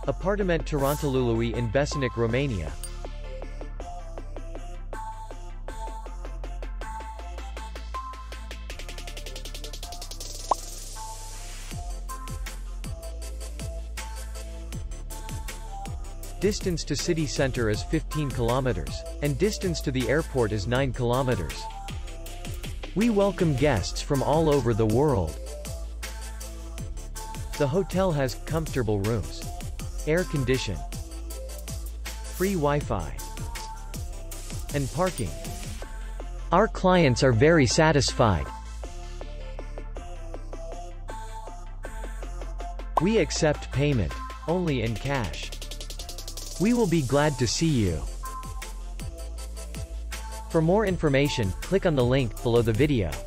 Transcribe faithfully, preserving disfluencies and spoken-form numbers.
Apartament Torontalului in Besenic, Romania. Distance to city center is fifteen kilometers, and distance to the airport is nine kilometers. We welcome guests from all over the world. The hotel has comfortable rooms, air condition, free Wi-Fi, and parking. Our clients are very satisfied. We accept payment only in cash. We will be glad to see you. For more information, click on the link below the video.